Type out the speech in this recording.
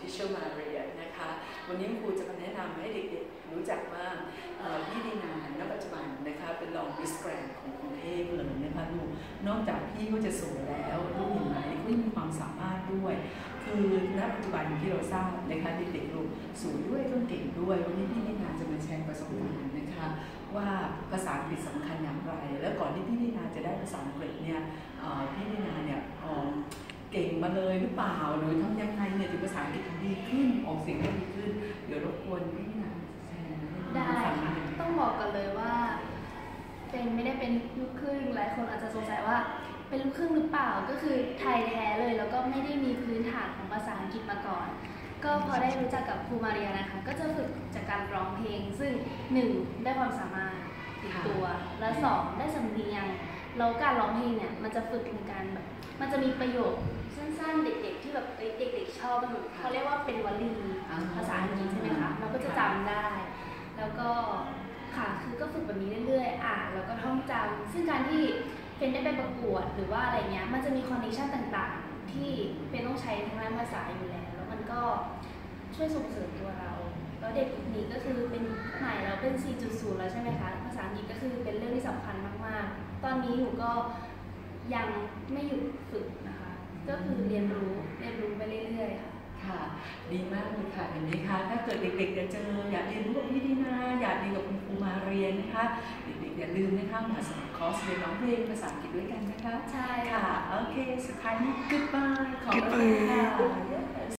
Teacher Maria นะคะวันนี้ครูจะมาแนะนำให้เด็กๆรู้จักว่าพี่ดีนาณปัจจุบันนะคะเป็นรองมิสแกรนด์ของกรุงเทพเลยนะคะลูกนอกจากพี่ก็จะสวยแล้วลูกเห็นไหมก็มีความสามารถด้วยคือณปัจจุบันที่เราทราบนะคะเด็กๆลูกสวยด้วยก็เก่งด้วยวันนี้พี่ดีนาจะมาแชร์ประสบการณ์นะคะว่าภาษาอังกฤษสำคัญอย่างไรแล้วก่อนที่พี่ดีนาจะได้ภาษาอังกฤษเนี่ยพี่ดีนาเนี่ยเก่งมาเลยหรือเปล่าหรือทำยังไงเนี่ยถึงภาษาอังกฤษดีขึ้นออกเสียงได้ดีขึ้นเดี๋ยวรบกวนพี่ดีนาแชร์ได้ค่ะต้องบอกกันเลยว่าเป็นไม่ได้เป็นลูกครึ่งหลายคนอาจจะสงสัยว่าเป็นลูกครึ่งหรือเปล่าก็คือไทยแท้เลยแล้วก็ไม่ได้มีพื้นฐานของภาษาอังกฤษมาก่อนก็พอได้รู้จักกับครูมาเรียนะคะก็จะฝึกจากการร้องเพลงซึ่ง1ได้ความสามารถติดตัวและ2ได้สำเนียงแล้วการร้องเพลงเนี่ยมันจะฝึกในการแบบมันจะมีประโยคสั้นๆเด็กๆที่แบบเด็กๆชอบกันเขาเรียกว่าเป็นวลีภาษาอังกฤษใช่ไหมคะเราก็จะจำได้แล้วก็ค่ะคือก็ฝึกแบบนี้เรื่อยๆอ่านแล้วก็ท่องจำซึ่งการที่เป็นได้ไปประกวดหรือว่าอะไรเงี้ยมันจะมีคอนดิชันต่างๆที่เป็นต้องใช้ทางด้านภาษาอยู่แล้วแล้วมันก็ช่วยส่งเสริมตัวเราแล้วเด็กนี้ก็คือเป็นใหม่แล้วเป็น 4.0 แล้วใช่ไหมคะภาษาอังกฤษก็คือเป็นเรื่องที่สำคัญมากๆตอนนี้หนูก็ยังไม่หยุดฝึกนะคะก็คือเรียนรู้ไปเรื่อยๆค่ะค่ะดีมากเลยค่ะเห็นไหมคะถ้าเกิดเด็กๆจะเจออยากเรียนรู้กับพี่ดีนาอยากเรียนกับคุณครูมาเรียนนะคะเด็กๆอย่าลืมนะคะมาสมัครคอร์สเรียนร้องเพลงภาษาอังกฤษด้วยกันนะคะใช่ค่ะโอเคสุดท้ายนี้ goodbye ขอบคุณค่ะ